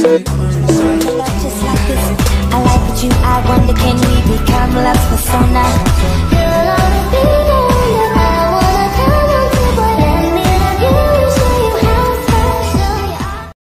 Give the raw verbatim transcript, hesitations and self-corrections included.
Just like this, I like what you, I wonder can we become love's persona?